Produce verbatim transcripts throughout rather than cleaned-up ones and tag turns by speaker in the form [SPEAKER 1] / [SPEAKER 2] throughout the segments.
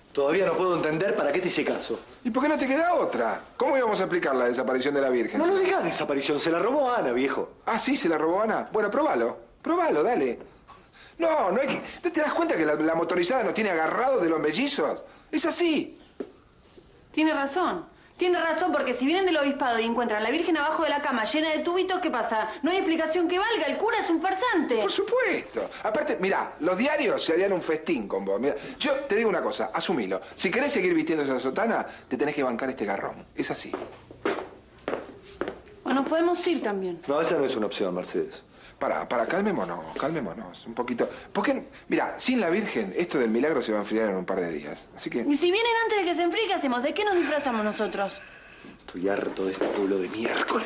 [SPEAKER 1] Todavía no puedo entender para qué te hice caso.
[SPEAKER 2] ¿Y por qué no te queda otra? ¿Cómo íbamos a explicar la desaparición de la Virgen?
[SPEAKER 1] No lo digas desaparición, se la robó Ana, viejo.
[SPEAKER 2] Ah, sí, se la robó Ana. Bueno, probalo. Probalo, dale. No, no hay que... ¿No te das cuenta que la, la motorizada nos tiene agarrados de los mellizos? Es así.
[SPEAKER 3] Tiene razón. Tiene razón, porque si vienen del obispado y encuentran a la Virgen abajo de la cama llena de tubitos, ¿qué pasa? No hay explicación que valga. El cura es un farsante.
[SPEAKER 2] Por supuesto. Aparte, mirá, los diarios se harían un festín con vos. Mirá, yo te digo una cosa, asumilo. Si querés seguir vistiendo esa sotana, te tenés que bancar este garrón. Es así.
[SPEAKER 3] O nos podemos ir también.
[SPEAKER 1] No, esa no es una opción, Mercedes.
[SPEAKER 2] Para, para, calmémonos, calmémonos un poquito. Porque, mira, sin la Virgen, esto del milagro se va a enfriar en un par de días. Así que...
[SPEAKER 3] Y si vienen antes de que se enfríe, ¿qué hacemos? ¿De qué nos disfrazamos nosotros?
[SPEAKER 1] Estoy harto de este pueblo de miércoles.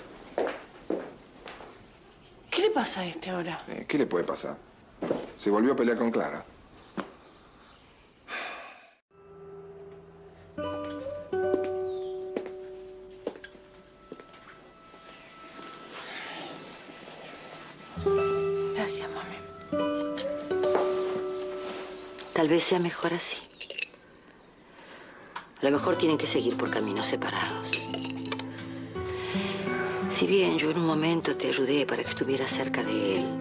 [SPEAKER 3] ¿Qué le pasa a este ahora?
[SPEAKER 2] Eh, ¿Qué le puede pasar? Se volvió a pelear con Clara.
[SPEAKER 3] Gracias, mami.
[SPEAKER 4] Tal vez sea mejor así. A lo mejor tienen que seguir por caminos separados. Si bien yo en un momento te ayudé para que estuvieras cerca de él,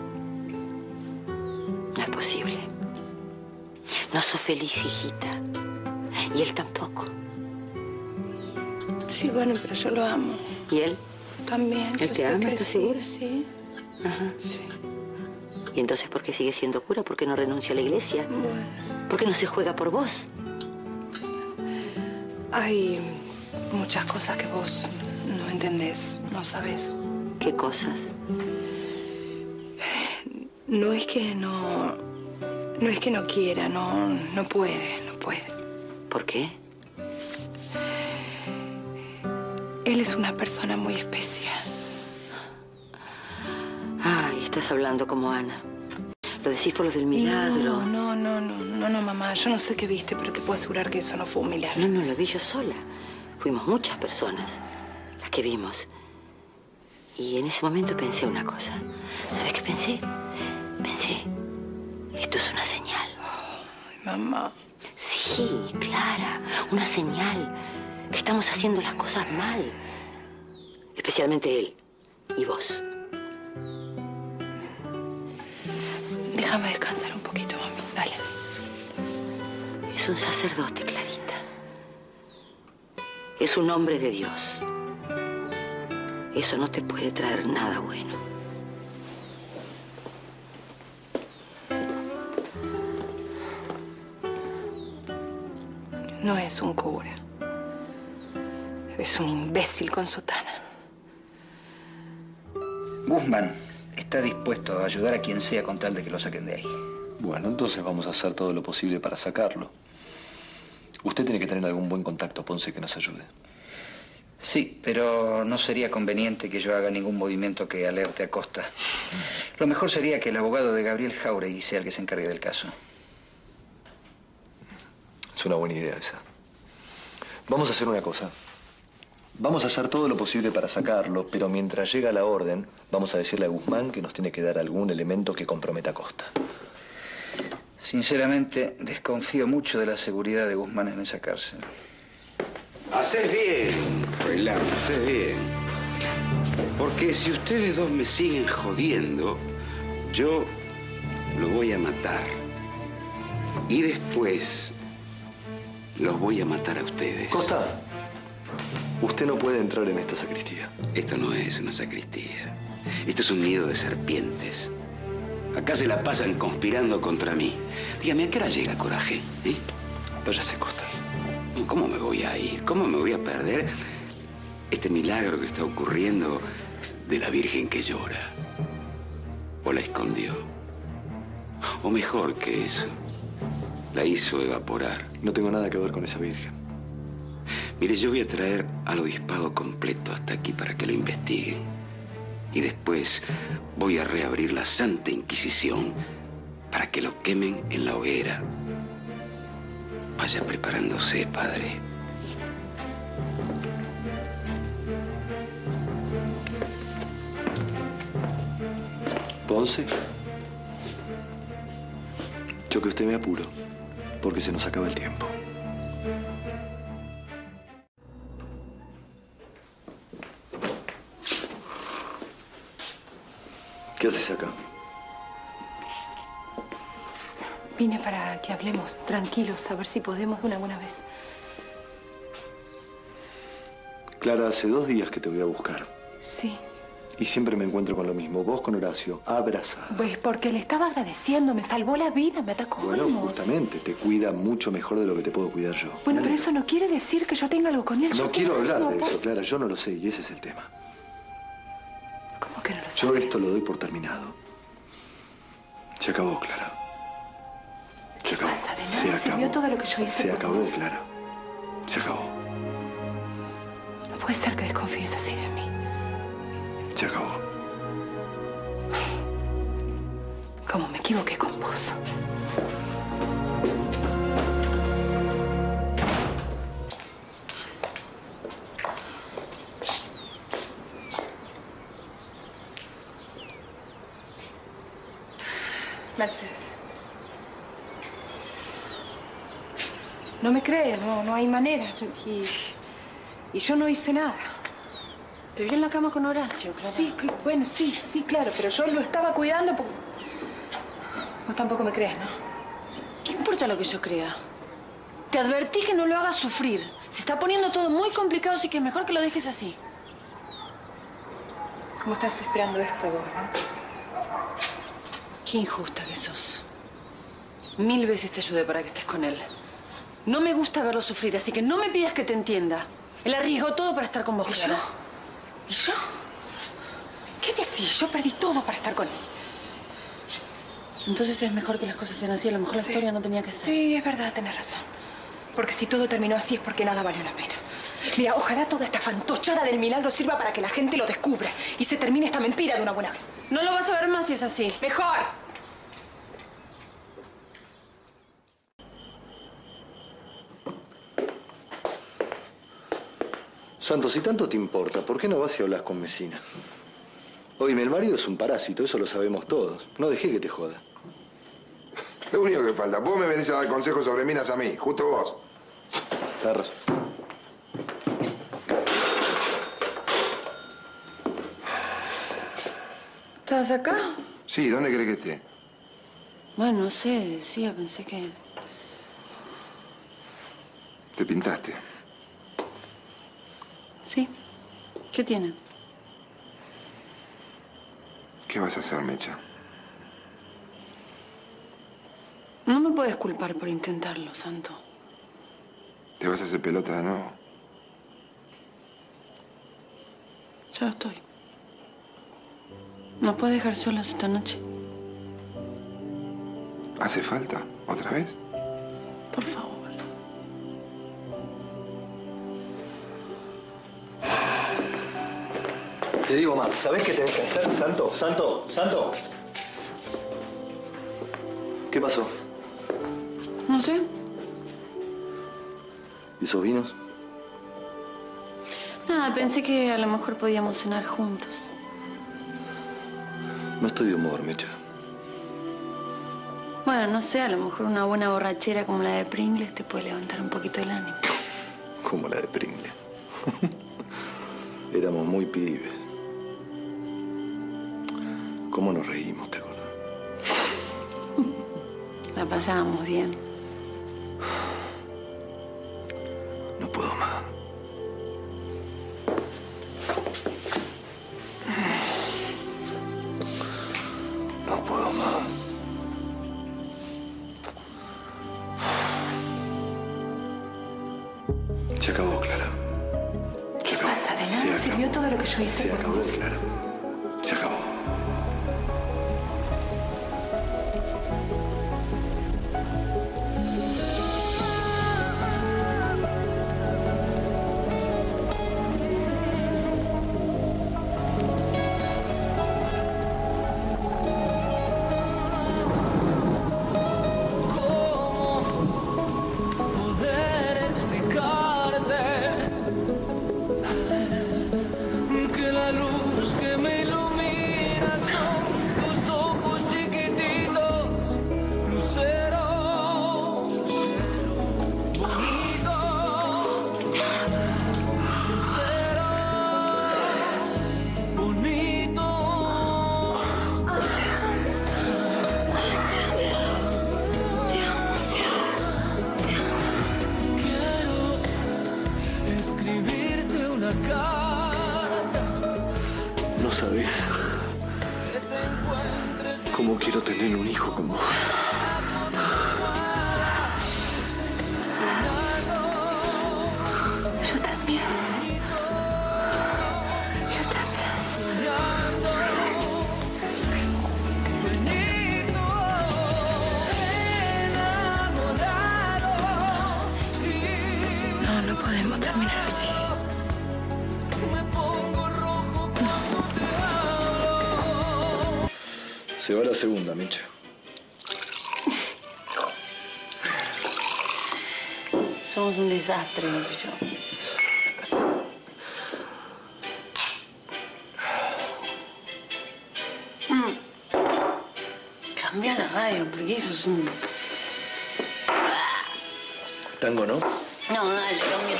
[SPEAKER 4] no es posible. No sos feliz, hijita. Y él tampoco.
[SPEAKER 5] Sí, bueno, pero yo lo amo.
[SPEAKER 4] ¿Y él?
[SPEAKER 5] También.
[SPEAKER 4] ¿Él te ama? ¿Estás segura?
[SPEAKER 5] Sí.
[SPEAKER 4] Ajá.
[SPEAKER 5] Sí.
[SPEAKER 4] ¿Y entonces por qué sigue siendo cura? ¿Por qué no renuncia a la iglesia?
[SPEAKER 5] Bueno.
[SPEAKER 4] ¿Por qué no se juega por vos?
[SPEAKER 5] Hay muchas cosas que vos no entendés, no sabés.
[SPEAKER 4] ¿Qué cosas?
[SPEAKER 5] No es que no... No es que no quiera, no, no puede, no puede.
[SPEAKER 4] ¿Por qué?
[SPEAKER 5] Él es una persona muy especial.
[SPEAKER 4] Ay, estás hablando como Ana. ¿Lo decís por lo del milagro?
[SPEAKER 5] No, no, no, no, no, no, mamá. Yo no sé qué viste, pero te puedo asegurar que eso no fue un milagro.
[SPEAKER 4] No, no, lo vi yo sola. Fuimos muchas personas las que vimos. Y en ese momento pensé una cosa. ¿Sabes qué pensé? Pensé, esto es una señal.
[SPEAKER 5] Ay, mamá.
[SPEAKER 4] Sí, Clara, una señal. Que estamos haciendo las cosas mal. Especialmente él y vos.
[SPEAKER 5] Déjame descansar un poquito, mami. Dale.
[SPEAKER 4] Es un sacerdote, Clarita. Es un hombre de Dios. Eso no te puede traer nada bueno.
[SPEAKER 5] No es un cura. Es un imbécil con sotana.
[SPEAKER 6] Guzmán está dispuesto a ayudar a quien sea con tal de que lo saquen de ahí.
[SPEAKER 1] Bueno, entonces vamos a hacer todo lo posible para sacarlo. Usted tiene que tener algún buen contacto, Ponce, que nos ayude.
[SPEAKER 6] Sí, pero no sería conveniente que yo haga ningún movimiento que alerte a Costa. Lo mejor sería que el abogado de Gabriel Jáuregui sea el que se encargue del caso.
[SPEAKER 1] Es una buena idea esa. Vamos a hacer una cosa. Vamos a hacer todo lo posible para sacarlo, pero mientras llega la orden, vamos a decirle a Guzmán que nos tiene que dar algún elemento que comprometa a Costa.
[SPEAKER 6] Sinceramente, desconfío mucho de la seguridad de Guzmán en esa cárcel.
[SPEAKER 7] Hacés bien, Froilán, hacés bien. Porque si ustedes dos me siguen jodiendo, yo lo voy a matar. Y después los voy a matar a ustedes.
[SPEAKER 1] Costa, usted no puede entrar en esta sacristía.
[SPEAKER 7] Esto no es una sacristía. Esto es un nido de serpientes. Acá se la pasan conspirando contra mí. Dígame, ¿a qué hora llega Coraje? ¿Eh?
[SPEAKER 1] Váyase, Costa.
[SPEAKER 7] ¿Cómo me voy a ir? ¿Cómo me voy a perder este milagro que está ocurriendo de la Virgen que llora? ¿O la escondió? O mejor que eso, la hizo evaporar.
[SPEAKER 1] No tengo nada que ver con esa Virgen.
[SPEAKER 7] Mire, yo voy a traer al obispado completo hasta aquí para que lo investiguen. Y después voy a reabrir la Santa Inquisición para que lo quemen en la hoguera. Vaya preparándose, padre.
[SPEAKER 1] Ponce, yo que usted me apuro. porque se nos acaba el tiempo. ¿Qué haces acá?
[SPEAKER 5] Vine para que hablemos tranquilos, a ver si podemos de una buena vez.
[SPEAKER 1] Clara, hace dos días que te voy a buscar.
[SPEAKER 5] Sí.
[SPEAKER 1] Y siempre me encuentro con lo mismo. Vos con Horacio, abrazada.
[SPEAKER 5] Pues porque le estaba agradeciendo, me salvó la vida, me atacó.
[SPEAKER 1] Bueno, justamente, te cuida mucho mejor de lo que te puedo cuidar yo.
[SPEAKER 5] Bueno, pero eso no quiere decir que yo tenga algo con él.
[SPEAKER 1] No quiero hablar de eso, Clara. Yo no lo sé y ese es el tema.
[SPEAKER 5] ¿Cómo que no lo sabes?
[SPEAKER 1] Yo esto lo doy por terminado. Se acabó, Clara. Se acabó.
[SPEAKER 5] pasa? De nada
[SPEAKER 1] Se
[SPEAKER 5] sirvió
[SPEAKER 1] acabó.
[SPEAKER 5] todo lo que yo hice
[SPEAKER 1] Se
[SPEAKER 5] por
[SPEAKER 1] acabó,
[SPEAKER 5] vos.
[SPEAKER 1] Clara. Se acabó.
[SPEAKER 5] No puede ser que desconfíes así de mí.
[SPEAKER 1] Se acabó.
[SPEAKER 5] ¿Cómo me equivoqué con vos? Mercedes. No me cree, no, no hay manera. Y, y yo no hice nada.
[SPEAKER 3] Te vi en la cama con Horacio, Clara.
[SPEAKER 5] Sí, cl- bueno, sí, sí, claro, pero yo lo estaba cuidando porque... Vos tampoco me crees, ¿no?
[SPEAKER 3] ¿Qué importa lo que yo crea? Te advertí que no lo hagas sufrir. Se está poniendo todo muy complicado, así que es mejor que lo dejes así.
[SPEAKER 5] ¿Cómo estás esperando esto vos, no?
[SPEAKER 3] Qué injusta que sos. Mil veces te ayudé para que estés con él. No me gusta verlo sufrir, así que no me pidas que te entienda. Él arriesgó todo para estar con vos,
[SPEAKER 5] ¿Y
[SPEAKER 3] Clara.
[SPEAKER 5] yo? ¿Y yo? ¿Qué decís? Yo perdí todo para estar con él.
[SPEAKER 3] Entonces es mejor que las cosas sean así. A lo mejor la
[SPEAKER 5] Sí.
[SPEAKER 3] historia no tenía que ser.
[SPEAKER 5] Sí, es verdad, tenés razón. Porque si todo terminó así es porque nada valió la pena. Mira, ojalá toda esta fantochada del milagro sirva para que la gente lo descubra y se termine esta mentira de una buena vez.
[SPEAKER 3] No lo vas a ver más si es así.
[SPEAKER 5] ¡Mejor!
[SPEAKER 1] Santos, si tanto te importa, ¿por qué no vas y hablas con Mesina? Oíme, el marido es un parásito, eso lo sabemos todos. No dejé que te joda.
[SPEAKER 2] Lo único que falta. Vos me venís a dar consejos sobre minas a mí, justo vos.
[SPEAKER 1] Carlos.
[SPEAKER 3] ¿Estás acá?
[SPEAKER 2] Sí, ¿dónde querés que esté?
[SPEAKER 3] Bueno, no sé. Decía, pensé que...
[SPEAKER 2] Te pintaste.
[SPEAKER 3] Sí. ¿Qué tiene?
[SPEAKER 2] ¿Qué vas a hacer, Mecha?
[SPEAKER 3] No me puedes culpar por intentarlo, Santo.
[SPEAKER 2] ¿Te vas a hacer pelota de nuevo?
[SPEAKER 3] Ya lo estoy. ¿Nos puedes dejar solas esta noche?
[SPEAKER 2] ¿Hace falta? ¿Otra vez?
[SPEAKER 3] Por favor.
[SPEAKER 1] Te digo más, ¿sabés qué tenés que hacer, Santo? Santo, Santo. ¿Qué pasó?
[SPEAKER 3] No sé.
[SPEAKER 1] ¿Y esos vinos?
[SPEAKER 3] Nada, pensé que a lo mejor podíamos cenar juntos.
[SPEAKER 1] No estoy de humor, Mecha.
[SPEAKER 3] Bueno, no sé, a lo mejor una buena borrachera como la de Pringles te puede levantar un poquito el ánimo.
[SPEAKER 1] Como la de Pringle. Éramos muy pibes. ¿Cómo nos reímos, te acuerdas?
[SPEAKER 3] La pasábamos bien.
[SPEAKER 1] No puedo más. No puedo más. Se acabó, Clara.
[SPEAKER 5] ¿Qué pasa? De nada sirvió todo lo que yo hice
[SPEAKER 1] Se
[SPEAKER 5] por
[SPEAKER 1] acabó,
[SPEAKER 5] vos.
[SPEAKER 1] Clara. Se acabó.
[SPEAKER 8] Poder explicarte que la luz que me ilumina
[SPEAKER 1] ¿Cómo quiero tener un hijo como vos?
[SPEAKER 4] Yo también. Yo también. No, no podemos terminar así.
[SPEAKER 1] Se va la segunda, Micha.
[SPEAKER 3] Somos un desastre, él y yo. Mm. Cambia la radio, porque eso es un...
[SPEAKER 1] Tango, ¿no?
[SPEAKER 3] No, dale, cambia.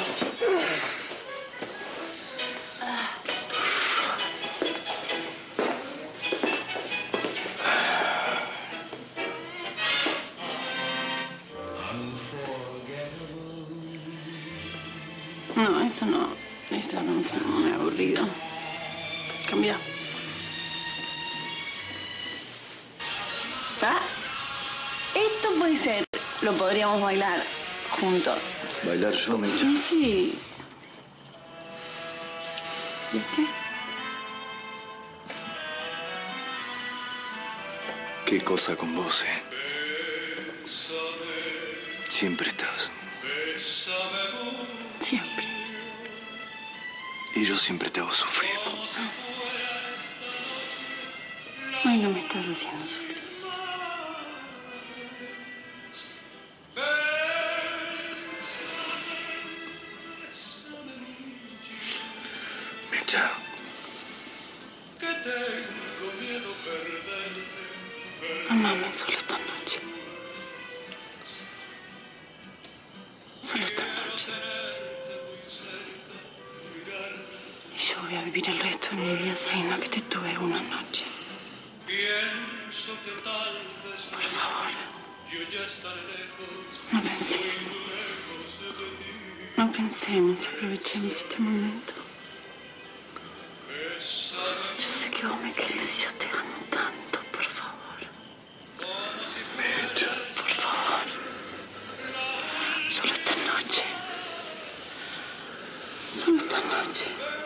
[SPEAKER 3] No, eso no. Esto no, no me ha aburrido. Cambia. ¿Está? Esto puede ser. Lo podríamos bailar juntos.
[SPEAKER 1] ¿Bailar yo, Micha?
[SPEAKER 3] Sí. ¿Viste?
[SPEAKER 1] Qué cosa con vos, ¿eh? Siempre estás.
[SPEAKER 3] Siempre.
[SPEAKER 1] Y yo siempre te hago sufrir.
[SPEAKER 3] Hoy no me estás haciendo sufrir.
[SPEAKER 1] Micha.
[SPEAKER 3] Amame solo esta noche. Solo esta noche. Y yo voy a vivir el resto de mi vida sabiendo que te tuve una noche. Por favor. No pensés. No pensemos, aprovechemos este momento. Yo sé que vos me querés y yo te amo tanto, por favor.
[SPEAKER 1] Micha.
[SPEAKER 3] Por favor. Solo esta noche. Solo esta noche.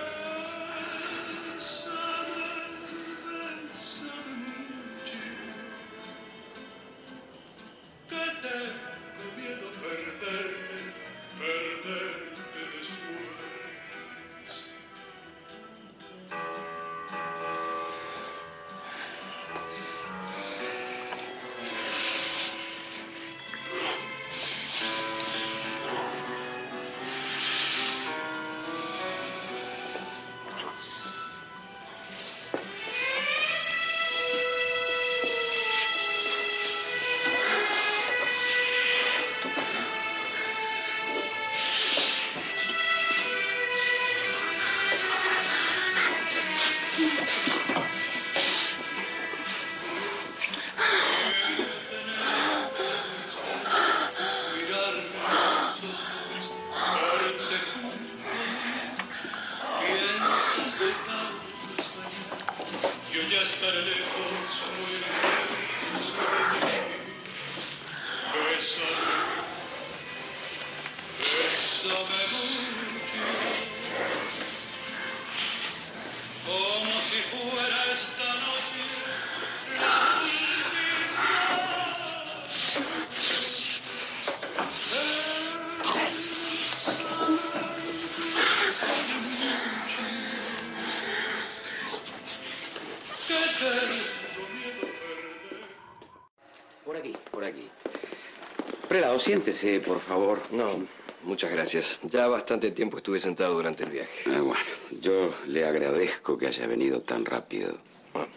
[SPEAKER 7] Por aquí, por aquí. Prelado, siéntese, por favor.
[SPEAKER 9] No, muchas gracias. Ya bastante tiempo estuve sentado durante el viaje.
[SPEAKER 7] Ah, bueno, yo le agradezco que haya venido tan rápido.
[SPEAKER 9] Bueno,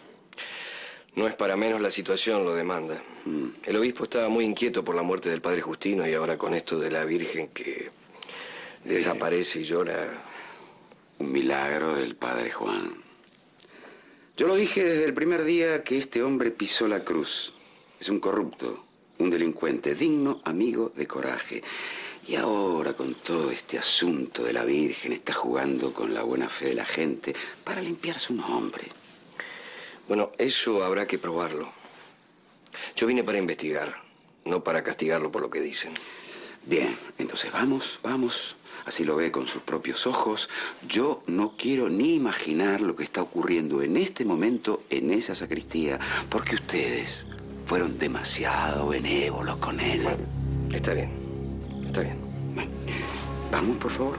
[SPEAKER 9] no es para menos, la situación lo demanda.
[SPEAKER 7] Mm.
[SPEAKER 9] El obispo estaba muy inquieto por la muerte del padre Justino y ahora con esto de la Virgen que
[SPEAKER 7] Sí.
[SPEAKER 9] desaparece y llora.
[SPEAKER 7] Un milagro del padre Juan. Yo lo dije desde el primer día que este hombre pisó la cruz. Es un corrupto, un delincuente, digno amigo de Coraje. Y ahora, con todo este asunto de la Virgen, está jugando con la buena fe de la gente para limpiar su nombre.
[SPEAKER 9] Bueno, eso habrá que probarlo. Yo vine para investigar, no para castigarlo por lo que dicen.
[SPEAKER 7] Bien, entonces vamos, vamos. Así lo ve con sus propios ojos. Yo no quiero ni imaginar lo que está ocurriendo en este momento en esa sacristía, porque ustedes fueron demasiado benévolos con él.
[SPEAKER 9] Bueno, está bien, está bien.
[SPEAKER 7] Bueno, vamos, por favor.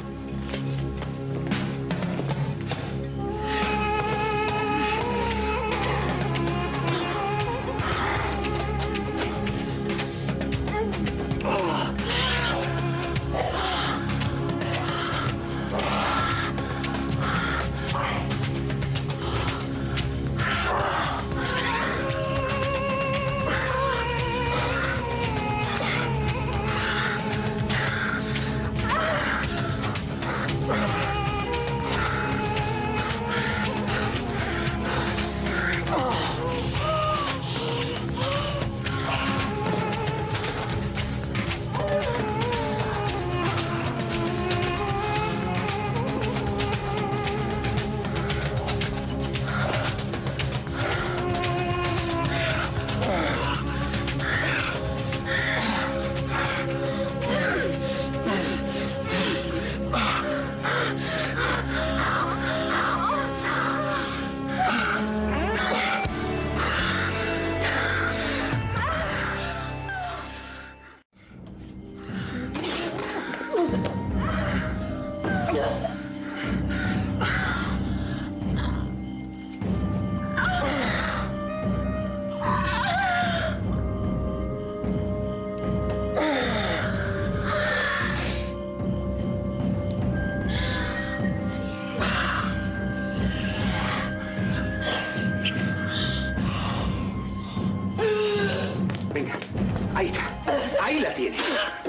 [SPEAKER 7] Venga, ahí está. Ahí la tiene.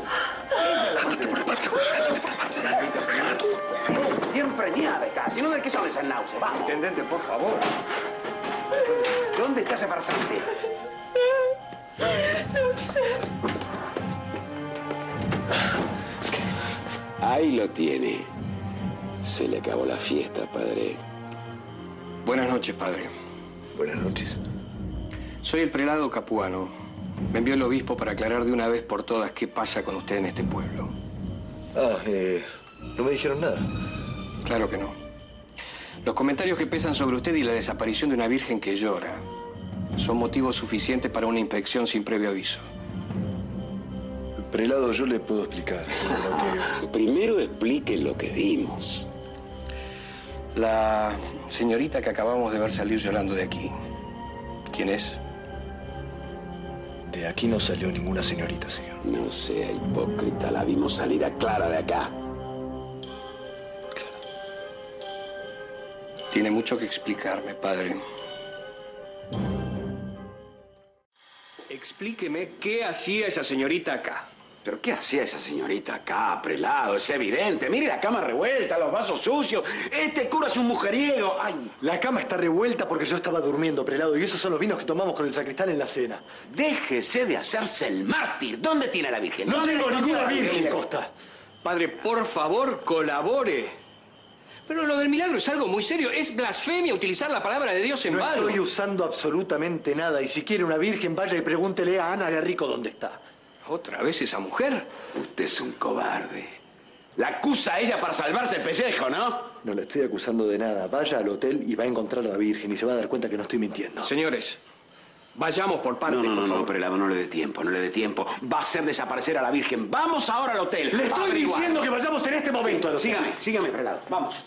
[SPEAKER 7] Bien preñada está. Si no, ¿de qué son esas náuseas? Vamos.
[SPEAKER 9] Intendente, por favor.
[SPEAKER 7] ¿Dónde está ese farsante? Ahí lo tiene. Se le acabó la fiesta, padre.
[SPEAKER 9] Buenas noches, padre.
[SPEAKER 1] Buenas noches.
[SPEAKER 9] Soy el prelado Capuano. Me envió el obispo para aclarar de una vez por todas qué pasa con usted en este pueblo.
[SPEAKER 1] Ah, eh, no me dijeron nada.
[SPEAKER 9] Claro que no. Los comentarios que pesan sobre usted y la desaparición de una virgen que llora son motivos suficientes para una inspección sin previo aviso.
[SPEAKER 1] Prelado, yo le puedo explicar. Que...
[SPEAKER 7] Primero explique lo que vimos.
[SPEAKER 9] La señorita que acabamos de ver salir llorando de aquí. ¿Quién es?
[SPEAKER 1] De aquí no salió ninguna señorita, señor.
[SPEAKER 7] No sea hipócrita, la vimos salir a Clara de acá.
[SPEAKER 9] Tiene mucho que explicarme, padre. Explíqueme qué hacía esa señorita acá.
[SPEAKER 7] ¿Pero qué hacía esa señorita acá, prelado? Es evidente. Mire la cama revuelta, los vasos sucios. Este cura es un mujeriego. ¡Ay!
[SPEAKER 1] La cama está revuelta porque yo estaba durmiendo, prelado, y esos son los vinos que tomamos con el sacristán en la cena.
[SPEAKER 7] Déjese de hacerse el mártir. ¿Dónde tiene a la Virgen?
[SPEAKER 1] No
[SPEAKER 7] ¿Dónde
[SPEAKER 1] tengo
[SPEAKER 7] la
[SPEAKER 1] ninguna
[SPEAKER 7] escondió la
[SPEAKER 1] virgen, Costa.
[SPEAKER 9] Padre, por favor, colabore. Pero lo del milagro es algo muy serio. Es blasfemia utilizar la palabra de Dios en
[SPEAKER 1] No
[SPEAKER 9] vano.
[SPEAKER 1] estoy usando absolutamente nada. Y si quiere una virgen, vaya y pregúntele a Ana de Rico dónde está.
[SPEAKER 9] ¿Otra vez esa mujer?
[SPEAKER 7] Usted es un cobarde. La acusa a ella para salvarse el pellejo, ¿no?
[SPEAKER 1] No le estoy acusando de nada. Vaya al hotel y va a encontrar a la virgen y se va a dar cuenta que no estoy mintiendo.
[SPEAKER 9] Señores, vayamos por partes,
[SPEAKER 7] No, no,
[SPEAKER 9] por
[SPEAKER 7] no,
[SPEAKER 9] favor.
[SPEAKER 7] no, prelado, no le dé tiempo, no le dé tiempo. Va a hacer desaparecer a la Virgen. Vamos ahora al hotel.
[SPEAKER 1] Le estoy
[SPEAKER 7] Averiguar.
[SPEAKER 1] diciendo que vayamos en este momento al hotel.
[SPEAKER 7] Sígame, sígame, prelado. Vamos.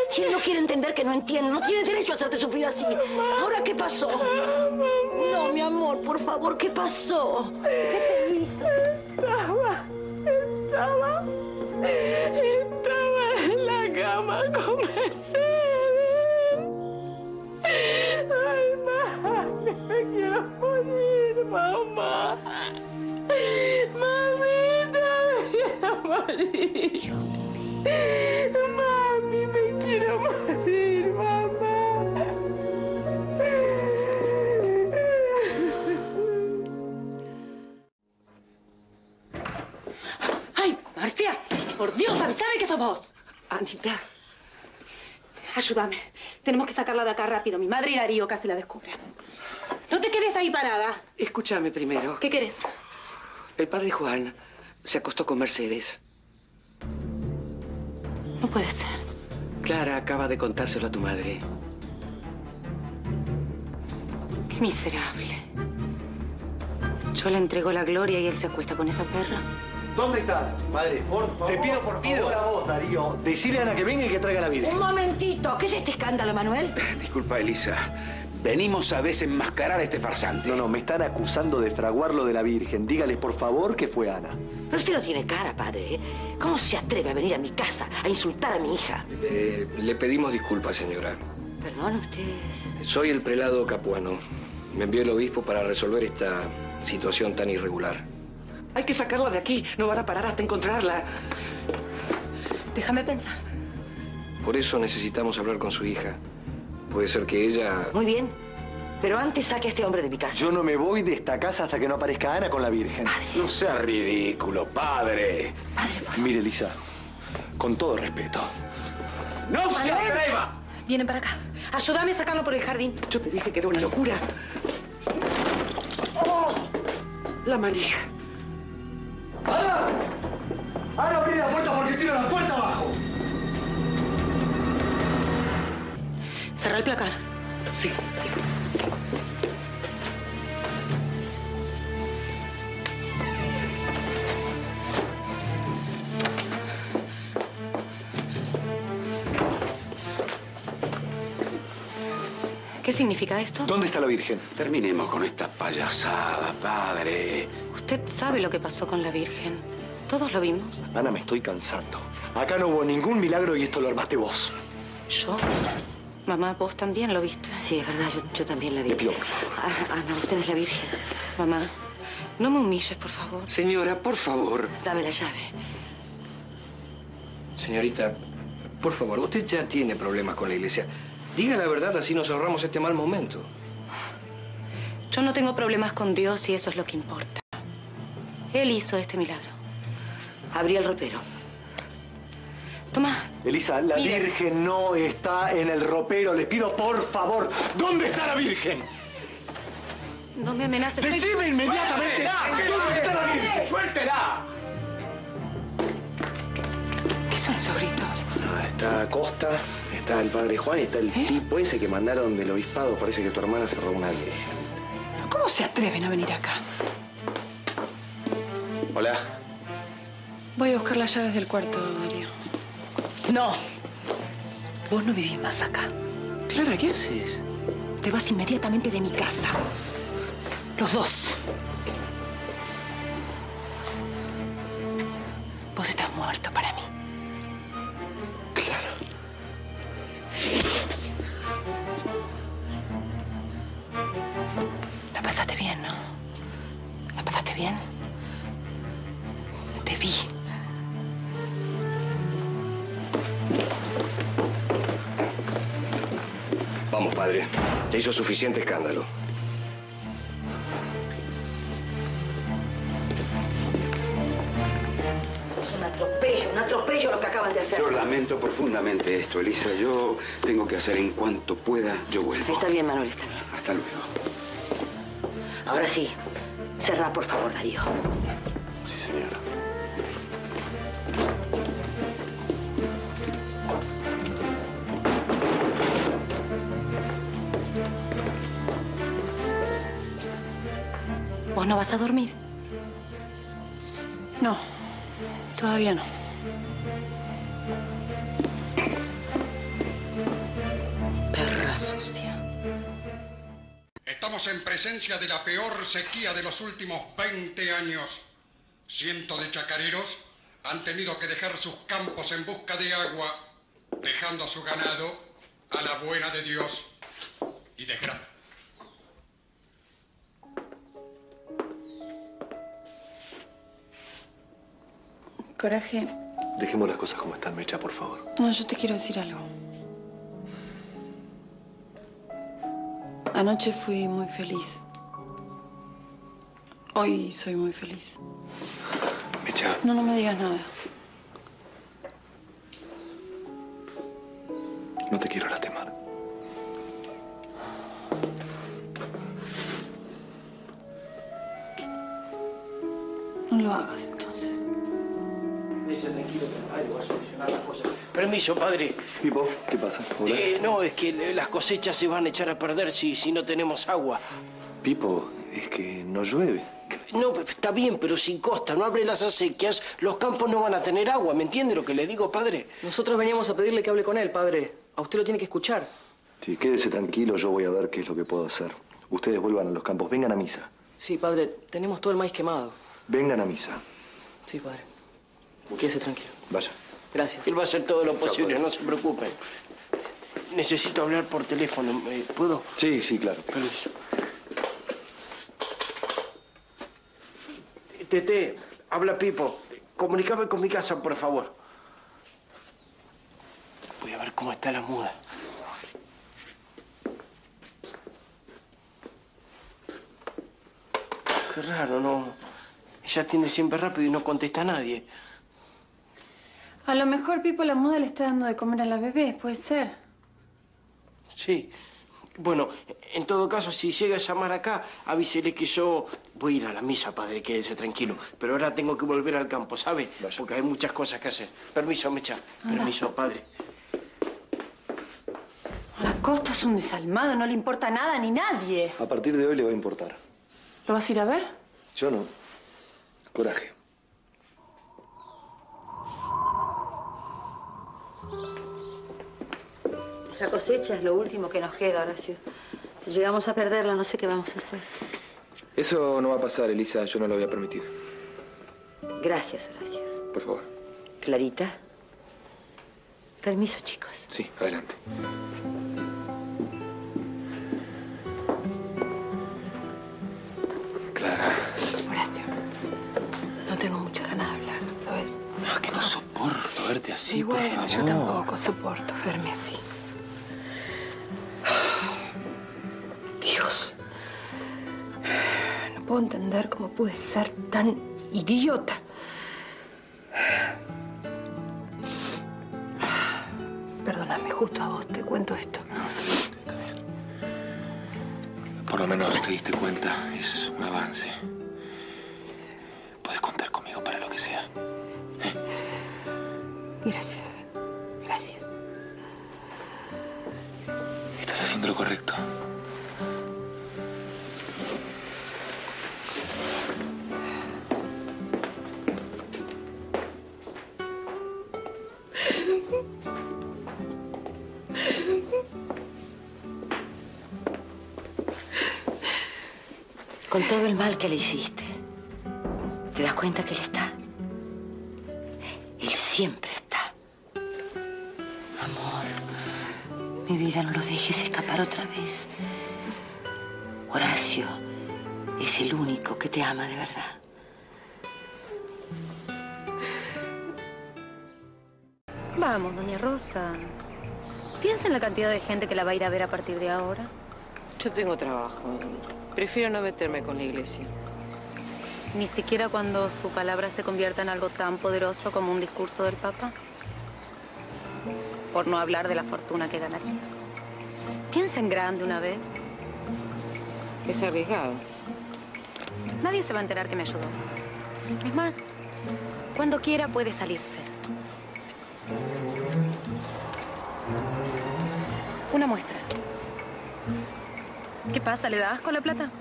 [SPEAKER 4] Si él no quiere entender que no entiende, no tiene derecho a hacerte sufrir así. ¿Ahora qué pasó? No, mi amor, por favor, ¿qué pasó? ¿Qué te hizo?
[SPEAKER 8] Estaba, estaba, estaba en la cama con Mercedes. Ay, mami, me quiero morir, mamá. Mamita, me quiero morir. Mami, me quiero morir, mamá.
[SPEAKER 5] ¡Ay, Marcia! ¡Por Dios, avísame que sos vos!
[SPEAKER 10] Anita.
[SPEAKER 5] Ayúdame. Tenemos que sacarla de acá rápido. Mi madre y Darío casi la descubren. No te quedes ahí parada.
[SPEAKER 10] Escúchame primero.
[SPEAKER 5] ¿Qué querés?
[SPEAKER 10] El padre Juan se acostó con Mercedes.
[SPEAKER 5] No puede ser.
[SPEAKER 10] Clara acaba de contárselo a tu madre.
[SPEAKER 5] Qué miserable. Yo le entrego la gloria y él se acuesta con esa perra.
[SPEAKER 1] ¿Dónde está?
[SPEAKER 7] Padre, por favor.
[SPEAKER 1] Te pido por favor a vos, Darío. Decile a Ana que venga y que traiga la Virgen.
[SPEAKER 4] Un momentito. ¿Qué es este escándalo, Manuel?
[SPEAKER 7] Disculpa, Elisa. Venimos a desenmascarar a este farsante.
[SPEAKER 1] No, no, me están acusando de fraguar lo de la Virgen. Dígales, por favor, que fue Ana.
[SPEAKER 4] Pero usted no tiene cara, padre. ¿eh? ¿Cómo se atreve a venir a mi casa a insultar a mi hija?
[SPEAKER 9] Eh, le pedimos disculpas, señora.
[SPEAKER 4] Perdón, usted...
[SPEAKER 9] Soy el prelado Capuano. Me envió el obispo para resolver esta situación tan irregular.
[SPEAKER 10] Hay que sacarla de aquí. No van a parar hasta encontrarla.
[SPEAKER 5] Déjame pensar.
[SPEAKER 9] Por eso necesitamos hablar con su hija. Puede ser que ella...
[SPEAKER 4] Muy bien. Pero antes saque a este hombre de mi casa.
[SPEAKER 1] Yo no me voy de esta casa hasta que no aparezca Ana con la Virgen.
[SPEAKER 4] Padre.
[SPEAKER 7] No sea ridículo, padre.
[SPEAKER 4] Padre, por favor.
[SPEAKER 1] Mire, Elisa, con todo respeto.
[SPEAKER 7] ¡No se atreva!
[SPEAKER 5] Vienen para acá. Ayúdame a sacarlo por el jardín.
[SPEAKER 10] Yo te dije que era una locura. ¡Oh! La manija.
[SPEAKER 1] ¡Ana! ¡Ana, abrí la puerta porque tiro la puerta abajo!
[SPEAKER 5] Cerra el placar.
[SPEAKER 10] Sí.
[SPEAKER 5] ¿Qué significa esto?
[SPEAKER 1] ¿Dónde está la Virgen?
[SPEAKER 7] Terminemos con esta payasada, padre.
[SPEAKER 5] Usted sabe lo que pasó con la Virgen. Todos lo vimos.
[SPEAKER 1] Ana, me estoy cansando. Acá no hubo ningún milagro y esto lo armaste vos.
[SPEAKER 5] ¿Yo? Mamá, vos también lo viste.
[SPEAKER 4] Sí, es verdad, yo, yo también la vi.
[SPEAKER 1] Le pido, por favor.
[SPEAKER 4] Ah, Ana, usted no es la Virgen.
[SPEAKER 5] Mamá, no me humilles, por favor.
[SPEAKER 10] Señora, por favor.
[SPEAKER 4] Dame la llave.
[SPEAKER 9] Señorita, por favor, usted ya tiene problemas con la iglesia. Diga la verdad, así nos ahorramos este mal momento.
[SPEAKER 5] Yo no tengo problemas con Dios y eso es lo que importa. Él hizo este milagro.
[SPEAKER 4] Abrí el ropero.
[SPEAKER 5] Toma.
[SPEAKER 1] Elisa, la
[SPEAKER 5] Mire.
[SPEAKER 1] Virgen no está en el ropero. Les pido, por favor, ¿dónde está la Virgen?
[SPEAKER 5] No me amenaces.
[SPEAKER 1] ¡Decime inmediatamente! ¿Dónde está la Virgen?
[SPEAKER 7] ¡Suéltela!
[SPEAKER 5] ¿Qué son esos gritos?
[SPEAKER 11] Ah, está Costa, está el padre Juan y está el
[SPEAKER 5] ¿Eh?
[SPEAKER 11] tipo ese que mandaron del obispado. Parece que tu hermana se robó una virgen.
[SPEAKER 5] ¿Pero cómo se atreven a venir acá?
[SPEAKER 11] Hola.
[SPEAKER 5] Voy a buscar las llaves del cuarto, Darío. No. Vos no vivís más acá.
[SPEAKER 11] Clara, ¿qué haces?
[SPEAKER 5] Te vas inmediatamente de mi casa. Los dos. Vos estás muerto para mí.
[SPEAKER 11] Claro.
[SPEAKER 5] La pasaste bien, ¿no? ¿La pasaste bien? Te vi.
[SPEAKER 9] Vamos, padre. Ya hizo suficiente escándalo.
[SPEAKER 4] Es un atropello, un atropello lo que acaban de hacer.
[SPEAKER 7] Yo lamento profundamente esto, Elisa. Yo tengo que hacer en cuanto pueda, yo vuelvo.
[SPEAKER 4] Está bien, Manuel, está bien.
[SPEAKER 7] Hasta luego.
[SPEAKER 4] Ahora sí, cerrá, por favor, Darío.
[SPEAKER 11] Sí, señora.
[SPEAKER 5] ¿Vos no vas a dormir? No, todavía no.
[SPEAKER 3] sucia.
[SPEAKER 12] Estamos en presencia de la peor sequía de los últimos veinte años. Cientos de chacareros han tenido que dejar sus campos en busca de agua, dejando a su ganado a la buena de Dios y desgracia.
[SPEAKER 3] Coraje.
[SPEAKER 1] Dejemos las cosas como están, Mecha, por favor.
[SPEAKER 3] No, yo te quiero decir algo. Anoche fui muy feliz. Hoy soy muy feliz.
[SPEAKER 1] Mecha.
[SPEAKER 3] No, no me digas nada.
[SPEAKER 1] No te quiero lastimar.
[SPEAKER 3] No lo hagas, entonces.
[SPEAKER 9] Dice tranquilo, que el padre va a solucionar las cosas. Permiso, padre.
[SPEAKER 1] Pipo, ¿qué pasa? ¿Hola?
[SPEAKER 9] Eh, no, es que las cosechas se van a echar a perder si, si no tenemos agua.
[SPEAKER 1] Pipo, es que no llueve.
[SPEAKER 9] No, está bien, pero sin costa, no abre las acequias, los campos no van a tener agua. ¿Me entiende lo que le digo, padre?
[SPEAKER 10] Nosotros veníamos a pedirle que hable con él, padre. A usted lo tiene que escuchar.
[SPEAKER 1] Sí, quédese tranquilo, yo voy a ver qué es lo que puedo hacer. Ustedes vuelvan a los campos, vengan a misa.
[SPEAKER 10] Sí, padre, tenemos todo el maíz quemado.
[SPEAKER 1] Vengan a misa.
[SPEAKER 10] Sí, padre. Quédese tranquilo.
[SPEAKER 1] Vaya.
[SPEAKER 10] Gracias.
[SPEAKER 9] Él va a hacer todo lo posible, no se preocupen. Necesito hablar por teléfono. ¿Puedo?
[SPEAKER 1] Sí, sí, claro.
[SPEAKER 9] Permiso. Tete, habla Pipo. Comunícame con mi casa, por favor. Voy a ver cómo está la muda. Qué raro, ¿no? Ella atiende siempre rápido y no contesta a nadie.
[SPEAKER 3] A lo mejor Pipo la muda le está dando de comer a la bebé, puede ser.
[SPEAKER 9] Sí. Bueno, en todo caso, si llega a llamar acá, avísele que yo voy a ir a la misa, padre, quédese tranquilo. Pero ahora tengo que volver al campo, ¿sabe? Vaya. Porque hay muchas cosas que hacer. Permiso, Mecha. Permiso, padre.
[SPEAKER 3] La Costa es un desalmado, no le importa nada ni nadie.
[SPEAKER 1] A partir de hoy le va a importar.
[SPEAKER 3] ¿Lo vas a ir a ver?
[SPEAKER 1] Yo no. Coraje.
[SPEAKER 4] La cosecha es lo último que nos queda, Horacio. Si llegamos a perderla, no sé qué vamos a hacer.
[SPEAKER 13] Eso no va a pasar, Elisa. Yo no lo voy a permitir.
[SPEAKER 4] Gracias, Horacio.
[SPEAKER 13] Por favor.
[SPEAKER 4] Clarita. Permiso, chicos.
[SPEAKER 13] Sí, adelante. Clara.
[SPEAKER 5] Horacio, no tengo muchas ganas de hablar, ¿sabes?
[SPEAKER 13] No, que no soporto verte así,
[SPEAKER 5] y
[SPEAKER 13] por
[SPEAKER 5] bueno,
[SPEAKER 13] favor.
[SPEAKER 5] yo tampoco soporto verme así. Dios. No puedo entender cómo pude ser tan idiota. Perdóname, justo a vos te cuento esto.
[SPEAKER 13] No, está bien, está bien. Por lo menos te diste cuenta. Es un avance. Puedes contar conmigo para lo que sea. ¿Eh?
[SPEAKER 5] Gracias. Gracias.
[SPEAKER 13] Estás haciendo lo correcto.
[SPEAKER 4] Con todo el mal que le hiciste, ¿te das cuenta que él está? Él siempre está. Amor, mi vida, no lo dejes escapar otra vez. Horacio es el único que te ama de verdad.
[SPEAKER 14] Vamos, doña Rosa. Piensa en la cantidad de gente que la va a ir a ver a partir de ahora.
[SPEAKER 15] Yo tengo trabajo. Prefiero no meterme con la iglesia.
[SPEAKER 14] Ni siquiera cuando su palabra se convierta en algo tan poderoso como un discurso del Papa. Por no hablar de la fortuna que ganaría. Piensa en grande una vez.
[SPEAKER 15] Es arriesgado.
[SPEAKER 14] Nadie se va a enterar que me ayudó. Es más, cuando quiera puede salirse. Una muestra. ¿Qué pasa? ¿Le da asco la plata?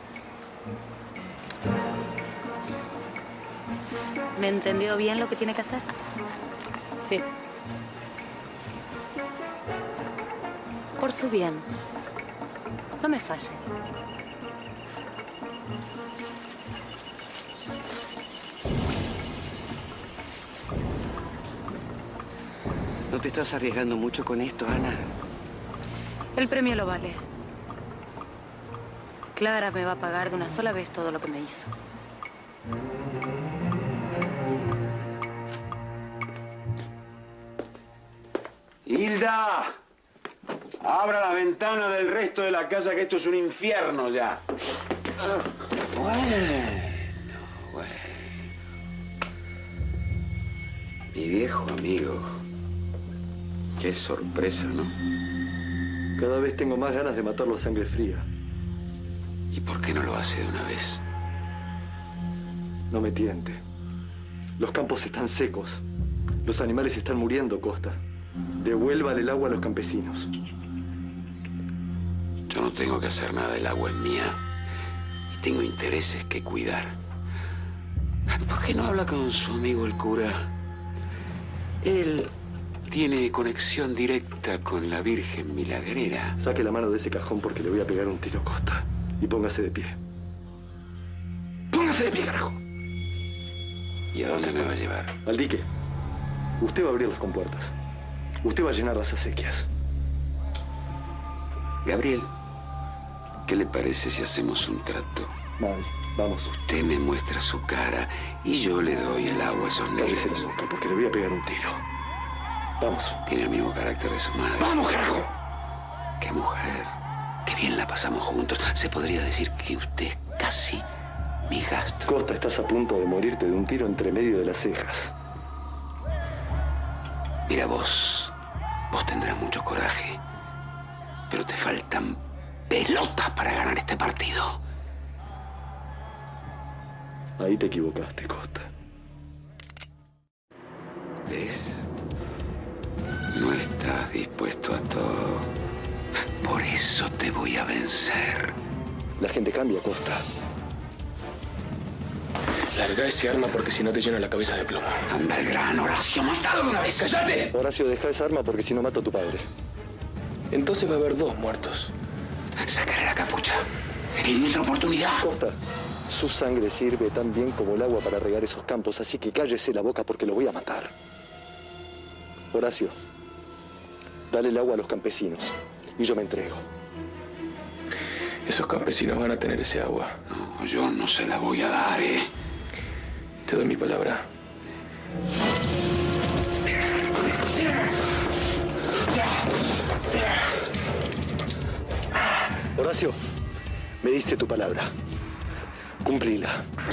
[SPEAKER 14] ¿Me entendió bien lo que tiene que hacer?
[SPEAKER 15] Sí.
[SPEAKER 14] Por su bien. No me falle.
[SPEAKER 10] ¿No te estás arriesgando mucho con esto, Ana?
[SPEAKER 14] El premio lo vale. Clara me va a pagar de una sola vez todo lo que me hizo.
[SPEAKER 7] ¡Hilda! Abra la ventana del resto de la casa, que esto es un infierno ya. Bueno, bueno. Mi viejo amigo. Qué sorpresa, ¿no?
[SPEAKER 1] Cada vez tengo más ganas de matarlo a sangre fría.
[SPEAKER 7] ¿Y por qué no lo hace de una vez?
[SPEAKER 1] No me tiente. Los campos están secos. Los animales están muriendo, Costa. Devuélvale el agua a los campesinos.
[SPEAKER 7] Yo no tengo que hacer nada, el agua es mía. Y tengo intereses que cuidar. ¿Por qué no habla con su amigo el cura? Él tiene conexión directa con la Virgen Milagrera.
[SPEAKER 1] Saque la mano de ese cajón porque le voy a pegar un tiro, Costa. Y póngase de pie.
[SPEAKER 7] ¡Póngase de pie, carajo! ¿Y a dónde me va a llevar?
[SPEAKER 1] Al dique. Usted va a abrir las compuertas. Usted va a llenar las acequias.
[SPEAKER 7] Gabriel, ¿qué le parece si hacemos un trato?
[SPEAKER 1] Mal, vamos.
[SPEAKER 7] Usted me muestra su cara y yo le doy el agua a esos negros.
[SPEAKER 1] Cállese la boca porque le voy a pegar un tiro. Vamos.
[SPEAKER 7] Tiene el mismo carácter de su madre.
[SPEAKER 1] ¡Vamos, carajo!
[SPEAKER 7] ¡Qué mujer! ¡Qué bien la pasamos juntos! Se podría decir que usted es casi mi gasto.
[SPEAKER 1] Costa, estás a punto de morirte de un tiro entre medio de las cejas.
[SPEAKER 7] Mira, vos, vos tendrás mucho coraje, pero te faltan pelotas para ganar este partido.
[SPEAKER 1] Ahí te equivocaste, Costa.
[SPEAKER 7] ¿Ves? No estás dispuesto a todo. Por eso te voy a vencer.
[SPEAKER 1] La gente cambia, Costa.
[SPEAKER 13] Larga ese arma porque si no te lleno la cabeza de plomo.
[SPEAKER 7] Anda al grano, Horacio, matalo de una vez. ¡Cállate!
[SPEAKER 1] Horacio, deja esa arma porque si no mato a tu padre.
[SPEAKER 13] Entonces va a haber dos muertos.
[SPEAKER 7] Sacaré la capucha. En nuestra oportunidad.
[SPEAKER 1] Costa, su sangre sirve tan bien como el agua para regar esos campos, así que cállese la boca porque lo voy a matar. Horacio, dale el agua a los campesinos y yo me entrego.
[SPEAKER 13] Esos campesinos van a tener ese agua.
[SPEAKER 7] No, yo no se la voy a dar, ¿eh?
[SPEAKER 13] Te doy mi palabra.
[SPEAKER 1] Horacio, me diste tu palabra. Cumplila.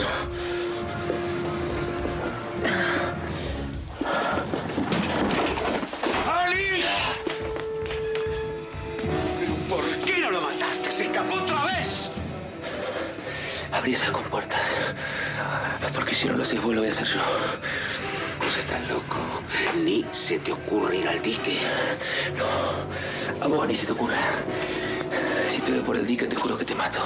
[SPEAKER 7] ¡Ali! ¿Por qué no lo mataste? ¡Se escapó otra vez!
[SPEAKER 13] Abrí esas compuertas. Porque si no lo haces vos, lo voy a hacer yo.
[SPEAKER 7] Vos estás loco. Ni se te ocurre ir al dique.
[SPEAKER 13] No, a vos ni se te ocurre. Si te veo por el dique, te juro que te mato.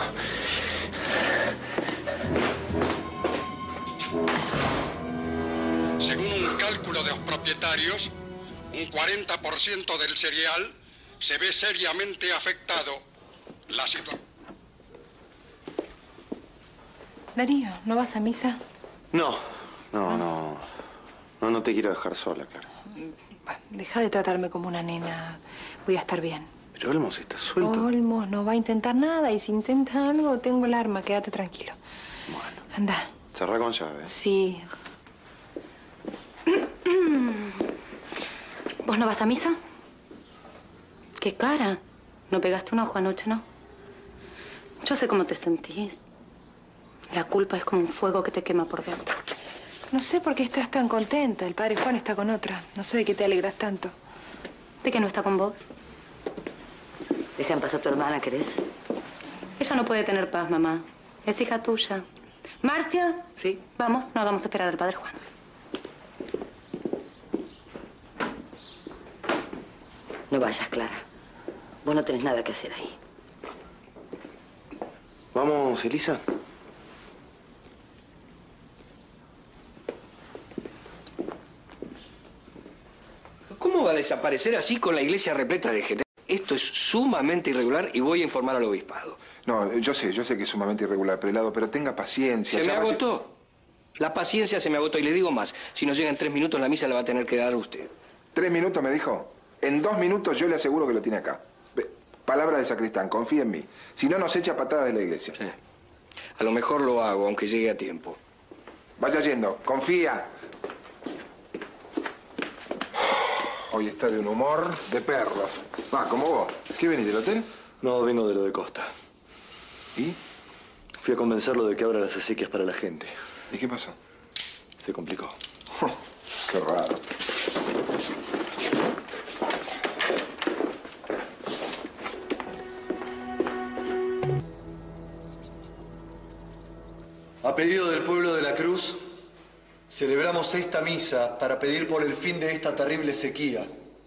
[SPEAKER 12] Según un cálculo de los propietarios, un cuarenta por ciento del cereal se ve seriamente afectado. La situación...
[SPEAKER 5] Darío, ¿no vas a misa?
[SPEAKER 11] No, no, no. No, no te quiero dejar sola, Clara.
[SPEAKER 5] Bueno, deja de tratarme como una nena. Voy a estar bien.
[SPEAKER 11] Pero Olmos está suelto.
[SPEAKER 5] Olmos no va a intentar nada y si intenta algo, tengo el arma. Quédate tranquilo.
[SPEAKER 11] Bueno.
[SPEAKER 5] Anda.
[SPEAKER 11] Cerrá con llave.
[SPEAKER 5] Sí.
[SPEAKER 14] ¿Vos no vas a misa? ¿Qué cara? ¿No pegaste un ojo anoche, no? Yo sé cómo te sentís. La culpa es como un fuego que te quema por dentro.
[SPEAKER 5] No sé por qué estás tan contenta. El padre Juan está con otra. No sé de qué te alegras tanto.
[SPEAKER 14] ¿De que no está con vos?
[SPEAKER 4] Deja en paz a tu hermana, ¿querés?
[SPEAKER 14] Ella no puede tener paz, mamá. Es hija tuya. Marcia.
[SPEAKER 10] Sí.
[SPEAKER 14] Vamos, no hagamos esperar al padre Juan.
[SPEAKER 4] No vayas, Clara. Vos no tenés nada que hacer ahí.
[SPEAKER 11] Vamos, Elisa.
[SPEAKER 9] ¿Cómo va a desaparecer así con la iglesia repleta de gente?
[SPEAKER 16] esto es sumamente irregular y voy a informar al obispado.
[SPEAKER 2] No, yo sé, yo sé que es sumamente irregular, prelado, pero tenga paciencia.
[SPEAKER 16] Se me
[SPEAKER 2] ya
[SPEAKER 16] agotó. La paciencia se me agotó y le digo más. Si no llega en tres minutos, la misa la va a tener que dar usted.
[SPEAKER 2] ¿Tres minutos me dijo? En dos minutos yo le aseguro que lo tiene acá. Ve, palabra de sacristán, confía en mí. Si no, nos echa patadas de la iglesia.
[SPEAKER 16] Sí. A lo mejor lo hago, aunque llegue a tiempo.
[SPEAKER 2] Vaya yendo, confía. Hoy está de un humor de perros. Va, como vos. ¿Qué venís, del hotel?
[SPEAKER 1] No, vengo de lo de Costa.
[SPEAKER 2] ¿Y?
[SPEAKER 1] Fui a convencerlo de que abra las acequias para la gente.
[SPEAKER 2] ¿Y qué pasó?
[SPEAKER 1] Se complicó.
[SPEAKER 2] Oh, qué raro.
[SPEAKER 1] A pedido del pueblo de la Cruz, celebramos esta misa para pedir por el fin de esta terrible sequía,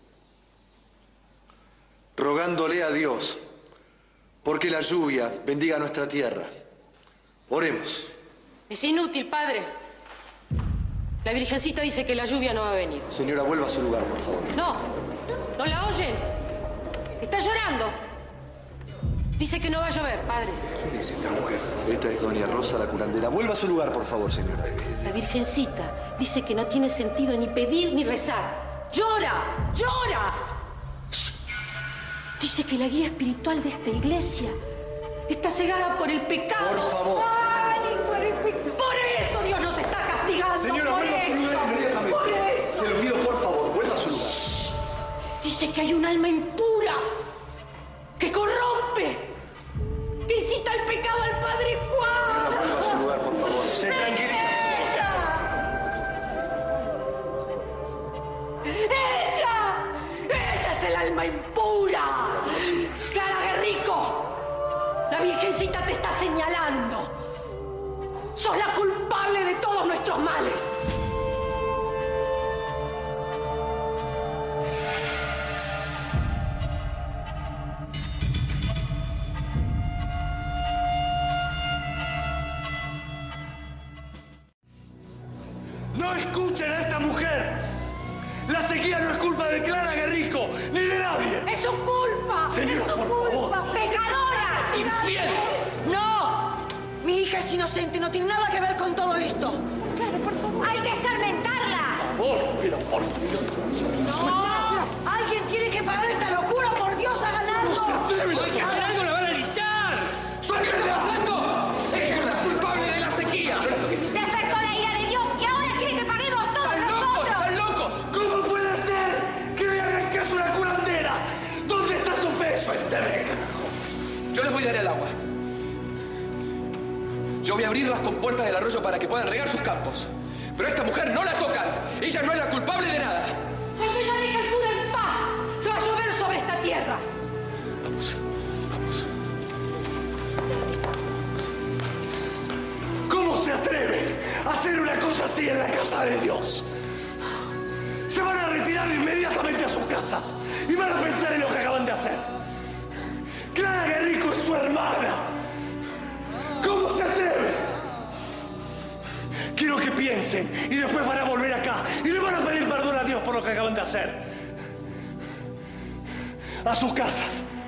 [SPEAKER 1] rogándole a Dios porque la lluvia bendiga nuestra tierra. Oremos.
[SPEAKER 15] Es inútil, padre. La Virgencita dice que la lluvia no va a venir.
[SPEAKER 1] Señora, vuelva a su lugar, por favor.
[SPEAKER 15] No, ¿no la oyen? Está llorando. Dice que no va a llover, padre.
[SPEAKER 1] ¿Quién es esta mujer? Esta es doña Rosa, la curandera. Vuelva a su lugar, por favor, señora.
[SPEAKER 15] La Virgencita dice que no tiene sentido ni pedir ni rezar. ¡Llora! ¡Llora! Shh. Dice que la guía espiritual de esta iglesia está cegada por el pecado.
[SPEAKER 1] Por favor.
[SPEAKER 15] ¡Ay, por el pecado! ¡Por eso Dios nos está castigando!
[SPEAKER 1] Señora,
[SPEAKER 15] por
[SPEAKER 1] vuelva a su
[SPEAKER 15] eso.
[SPEAKER 1] lugar inmediatamente.
[SPEAKER 15] ¡Por eso!
[SPEAKER 1] Se lo pido, por favor, vuelva a su lugar.
[SPEAKER 15] Shh. Dice que hay un alma impura que corrompe, que incita al pecado al Padre Juan.
[SPEAKER 1] Señora, vuelva a su lugar, por favor. Se tranquiliza.
[SPEAKER 15] ¡Ella! ¡Ella es el alma impura! ¡Clara Guerrico! La Virgencita te está señalando. ¡Sos la culpable de todos nuestros males!
[SPEAKER 17] ¡No escuchen a esta mujer! La sequía no es culpa de Clara Guerrico, ni de nadie.
[SPEAKER 15] ¡Es su culpa!
[SPEAKER 17] Señora,
[SPEAKER 15] ¡Es su
[SPEAKER 17] por
[SPEAKER 15] culpa!
[SPEAKER 17] favor.
[SPEAKER 15] ¡Pecadora!
[SPEAKER 17] ¡Infiel!
[SPEAKER 15] ¡No! Mi hija es inocente, no tiene nada que ver con todo esto.
[SPEAKER 5] Claro, por favor.
[SPEAKER 15] ¡Hay que escarmentarla!
[SPEAKER 17] Por favor, pero por favor.
[SPEAKER 15] ¡No! ¡Alguien tiene que parar esta locura! ¡Por Dios, hagan algo!
[SPEAKER 17] ¡No se atreven!
[SPEAKER 16] ¡Hay que hacer algo! ¡La van a linchar!
[SPEAKER 17] ¡Suéltenla!
[SPEAKER 16] ¡Flaco! ¡Ella es la culpable de la sequía!
[SPEAKER 5] Despertó la ira de Dios y ahora quiere que paguemos todos
[SPEAKER 16] ¡Están locos!
[SPEAKER 5] nosotros.
[SPEAKER 16] ¡Están locos!
[SPEAKER 17] ¿Cómo puede ser que digan que es una curandera? ¿Dónde está su fe? Suélteme.
[SPEAKER 18] Yo les voy a dar el agua. Yo voy a abrir las compuertas del arroyo para que puedan regar sus campos. Pero a esta mujer no la tocan. Ella no es la culpable de nada.
[SPEAKER 15] Cuando ella deja el cura en paz, se va a llover sobre esta tierra.
[SPEAKER 18] Vamos, vamos.
[SPEAKER 17] ¿Cómo se atreven a hacer una cosa así en la casa de Dios? Se van a retirar inmediatamente a sus casas y van a pensar en lo que acaban de hacer. Clara Guerrico es su hermana. ¿Cómo se atreven? Quiero que piensen y después van a volver acá y le van a pedir perdón a Dios por lo que acaban de hacer. A sus casas.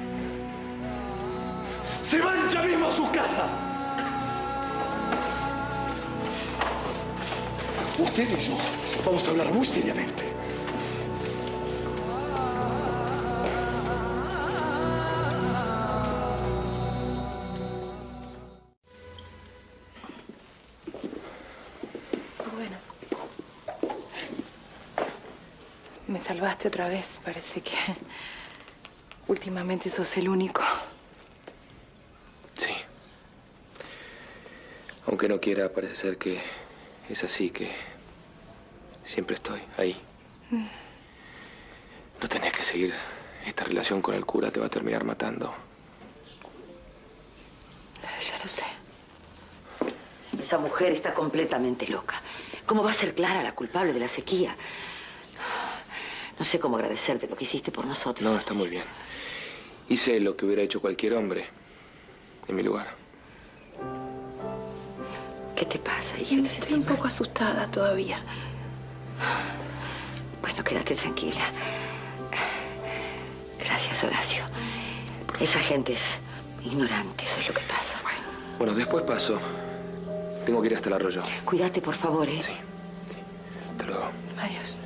[SPEAKER 17] Se van ya mismo a sus casas. Usted y yo vamos a hablar muy seriamente.
[SPEAKER 5] Bueno. Me salvaste otra vez. Parece que últimamente sos el único.
[SPEAKER 13] Sí. Aunque no quiera, parece ser que es así, que siempre estoy ahí.
[SPEAKER 5] Mm.
[SPEAKER 13] No tenés que seguir. Esta relación con el cura te va a terminar matando.
[SPEAKER 5] Ya lo sé.
[SPEAKER 4] Esa mujer está completamente loca. ¿Cómo va a ser Clara la culpable de la sequía? No sé cómo agradecerte lo que hiciste por nosotros.
[SPEAKER 13] No, está muy bien. Hice lo que hubiera hecho cualquier hombre en mi lugar.
[SPEAKER 4] ¿Qué te pasa, hija?
[SPEAKER 5] Estoy un poco asustada todavía.
[SPEAKER 4] Bueno, quédate tranquila. Gracias. Gracias, Horacio. Esa gente es ignorante, eso es lo que pasa. Bueno.
[SPEAKER 13] Bueno, después paso. Tengo que ir hasta el arroyo.
[SPEAKER 4] Cuídate, por favor, ¿eh?
[SPEAKER 13] Sí, sí. Hasta luego.
[SPEAKER 4] Adiós.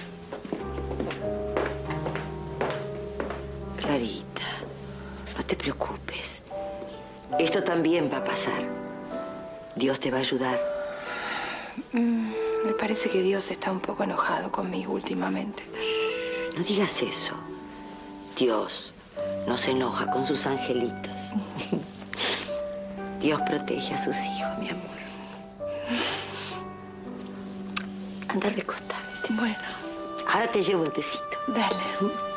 [SPEAKER 4] Clarita, no te preocupes. Esto también va a pasar. Dios te va a ayudar.
[SPEAKER 5] Mm, me parece que Dios está un poco enojado conmigo últimamente.
[SPEAKER 4] No digas eso. Dios no se enoja con sus angelitos. Dios protege a sus hijos, mi amor. Anda, recostarte.
[SPEAKER 5] Bueno.
[SPEAKER 4] Ahora te llevo un tecito.
[SPEAKER 5] Dale.